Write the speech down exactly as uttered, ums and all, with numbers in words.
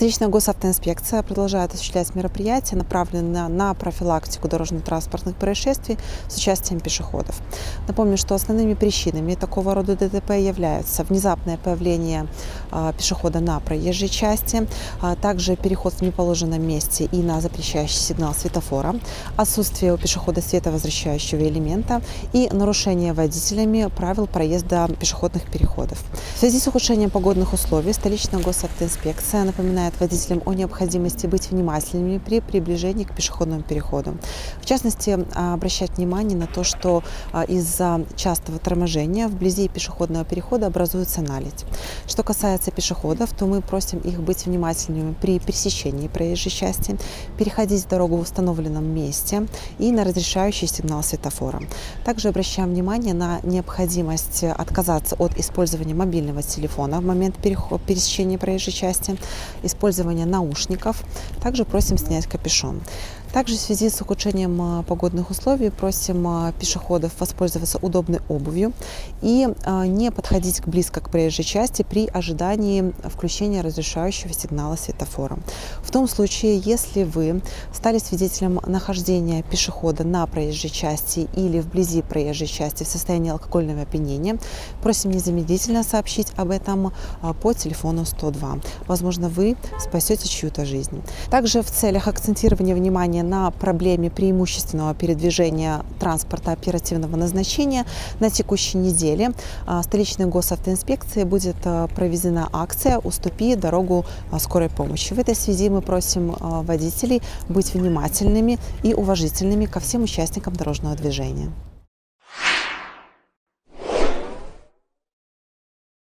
Столичная госавтоинспекция продолжает осуществлять мероприятия, направленные на профилактику дорожно-транспортных происшествий с участием пешеходов. Напомню, что основными причинами такого рода ДТП являются внезапное появление а, пешехода на проезжей части, а также переход в неположенном месте и на запрещающий сигнал светофора, отсутствие у пешехода световозвращающего элемента и нарушение водителями правил проезда пешеходных переходов. В связи с ухудшением погодных условий столичная госавтоинспекция напоминает водителям о необходимости быть внимательными при приближении к пешеходному переходу. В частности, обращать внимание на то, что из-за частого торможения вблизи пешеходного перехода образуется наледь. Что касается пешеходов, то мы просим их быть внимательными при пересечении проезжей части, переходить дорогу в установленном месте и на разрешающий сигнал светофора. Также обращаем внимание на необходимость отказаться от использования мобильного телефона в момент пересечения проезжей части, использования наушников. Также просим снять капюшон. Также в связи с ухудшением погодных условий просим пешеходов воспользоваться удобной обувью и не подходить близко к проезжей части при ожидании включения разрешающего сигнала светофора. В том случае, если вы стали свидетелем нахождения пешехода на проезжей части или вблизи проезжей части в состоянии алкогольного опьянения, просим незамедлительно сообщить об этом по телефону сто два. Возможно, вы спасете чью-то жизнь. Также в целях акцентирования внимания на проблеме преимущественного передвижения транспорта оперативного назначения на текущей неделе столичной госавтоинспекции будет проведена акция «Уступи дорогу скорой помощи». В этой связи мы просим водителей быть внимательными и уважительными ко всем участникам дорожного движения.